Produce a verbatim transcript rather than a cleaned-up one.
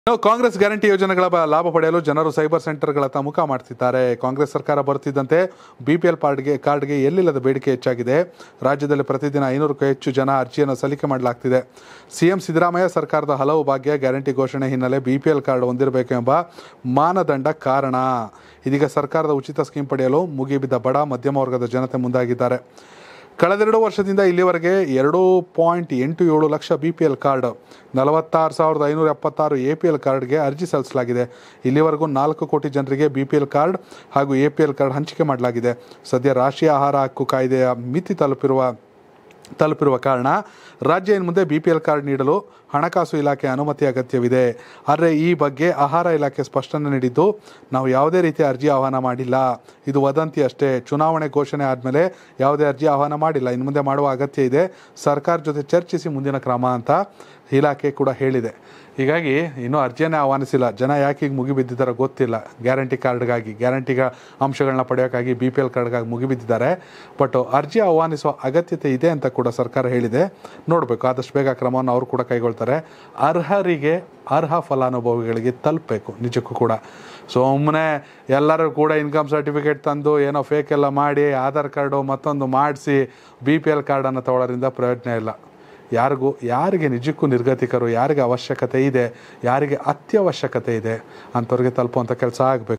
Congress guarantee ಯೋಜನೆಗಳ ಲಾಭ ಪಡೆಯಲು ಜನರು ಸೈಬರ್ ಸೆಂಟರ್ಗಳತ್ತ ಮುಖ ಮಾಡ್ತಿದ್ದಾರೆ. ಕಾಂಗ್ರೆಸ್ ಸರ್ಕಾರ ಬರುತ್ತಿದ್ದಂತೆ ಬಿಪಿಎಲ್ ಕಾರ್ಡ್ಗೆ ಕಾರ್ಡ್ಗೆ ಎಲ್ಲಿಲ್ಲದ ಬೇಡಿಕೆ ಹೆಚ್ಚಾಗಿದೆ. ರಾಜ್ಯದಲ್ಲಿ ಪ್ರತಿದಿನ ಐನೂರಕ್ಕೂ ಹೆಚ್ಚು ಜನ ಅರ್ಜಿಯನ್ನು ಸಲ್ಲಿಕೆ ಮಾಡಲಾಗ್ತಿದೆ. ಸಿಎಂ ಸಿದ್ದರಾಮಯ್ಯ ಸರ್ಕಾರದ ಹಲವು ಭಾಗ್ಯ ಗ್ಯಾರಂಟಿ ಘೋಷಣೆ ಹಿನ್ನೆಲೆ ಬಿಪಿಎಲ್ ಕಾರ್ಡ್ ಹೊಂದಿರಬೇಕು ಎಂಬ ಮಾನದಂಡ ಕಾರಣ. ಇದೀಗ ಸರ್ಕಾರದ ಉಚಿತ ಸ್ಕೀಮ್ ಪಡೆಯಲು ಮುಗಿಬಿದ್ದ ಬಡ ಮಧ್ಯಮ ವರ್ಗದ ಜನತೆ ಮುಂದಾಗಿದ್ದಾರೆ. ಕಳೆದೆರಡು ವರ್ಷದಿಂದ ಇಲ್ಲಿವರೆಗೆ ಎರಡು ಪಾಯಿಂಟ್ ಎಂಟು ಏಳು lakh B P L card, ನಲವತ್ತಾರು ಸಾವಿರದ ಐನೂರ ಎಪ್ಪತ್ತಾರು ಎ ಪಿ ಎಲ್ ಕಾರ್ಡ್ಗೆ ಅರ್ಜಿ ಸಲ್ಲಿಸಲಾಗಿದೆ. ಇಲ್ಲಿವರೆಗೂ ನಾಲ್ಕು ಕೋಟಿ ಜನರಿಗೆ ಬಿ ಪಿ ಎಲ್ ಕಾರ್ಡ್ ಹಾಗೂ ಎ ಪಿ ಎಲ್ ಕಾರ್ಡ್ ಹಂಚಿಕೆ ಮಾಡಲಾಗಿದೆ. ಸದ್ಯ ರಾಷ್ಟ್ರೀಯ ಆಹಾರ ಹಕ್ಕು ಕಾಯ್ದೆಯ ಮಿತಿ ತಲುಪಿರುವ ತಲುಪಿರುವ ಕಾರಣ ರಾಜ್ಯ ಇನ್ನು ಮುಂದೆ ಬಿ ಪಿ ಎಲ್ ಕಾರ್ಡ್ ನೀಡಲು ಹಣಕಾಸು ಇಲಾಖೆ ಅನುಮತಿ ಅಗತ್ಯವಿದೆ. ಆದರೆ ಈ ಬಗ್ಗೆ ಆಹಾರ ಇಲಾಖೆ ಸ್ಪಷ್ಟನೆ ನೀಡಿದ್ದು, ನಾವು ಯಾವುದೇ ರೀತಿಯ ಅರ್ಜಿ ಆಹ್ವಾನ ಮಾಡಿಲ್ಲ, ಇದು ವದಂತಿ ಅಷ್ಟೇ. ಚುನಾವಣೆ ಘೋಷಣೆ ಆದಮೇಲೆ ಯಾವುದೇ ಅರ್ಜಿ ಆಹ್ವಾನ ಮಾಡಿಲ್ಲ, ಇನ್ನು ಮುಂದೆ ಮಾಡುವ ಅಗತ್ಯ ಇದೆ. ಸರ್ಕಾರ ಜೊತೆ ಚರ್ಚಿಸಿ ಮುಂದಿನ ಕ್ರಮ ಅಂತ ಇಲಾಖೆ ಕೂಡ ಹೇಳಿದೆ. ಹೀಗಾಗಿ ಇನ್ನೂ ಅರ್ಜಿಯನ್ನೇ ಆಹ್ವಾನಿಸಿಲ್ಲ. ಜನ ಯಾಕೆ ಈಗ ಮುಗಿಬಿದ್ದಿದ್ದಾರೋ ಗೊತ್ತಿಲ್ಲ. ಗ್ಯಾರಂಟಿ ಕಾರ್ಡ್ಗಾಗಿ, ಗ್ಯಾರಂಟಿಗ ಅಂಶಗಳನ್ನ ಪಡೆಯೋಕ್ಕಾಗಿ ಬಿ ಪಿ ಎಲ್ ಕಾರ್ಡ್ಗಾಗಿ ಮುಗಿಬಿದ್ದಿದ್ದಾರೆ. ಬಟ್ ಅರ್ಜಿ ಆಹ್ವಾನಿಸುವ ಅಗತ್ಯತೆ ಇದೆ ಅಂತ ಕೂಡ ಸರ್ಕಾರ ಹೇಳಿದೆ. ನೋಡಬೇಕು, ಆದಷ್ಟು ಬೇಗ ಕ್ರಮವನ್ನು ಅವರು ಕೂಡ ಕೈಗೊಳ್ತಾರೆ. ಅರ್ಹರಿಗೆ, ಅರ್ಹ ಫಲಾನುಭವಿಗಳಿಗೆ ತಲುಪಬೇಕು ನಿಜಕ್ಕೂ ಕೂಡ. ಸುಮ್ಮನೆ ಎಲ್ಲರೂ ಕೂಡ ಇನ್ಕಮ್ ಸರ್ಟಿಫಿಕೇಟ್ ತಂದು ಏನೋ ಫೇಕ್ ಎಲ್ಲ ಮಾಡಿ ಆಧಾರ್ ಕಾರ್ಡು ಮತ್ತೊಂದು ಮಾಡಿಸಿ ಬಿ ಪಿ ಎಲ್ ಕಾರ್ಡನ್ನು ತಗೊಳ್ಳೋದ್ರಿಂದ ಪ್ರಯೋಜನ ಇಲ್ಲ. ಯಾರಿಗೂ ಯಾರಿಗೆ ನಿಜಕ್ಕೂ ನಿರ್ಗತಿಕರು, ಯಾರಿಗೆ ಅವಶ್ಯಕತೆ ಇದೆ, ಯಾರಿಗೆ ಅತ್ಯವಶ್ಯಕತೆ ಇದೆ ಅಂಥವ್ರಿಗೆ ತಲುಪುವಂಥ ಕೆಲಸ ಆಗಬೇಕು.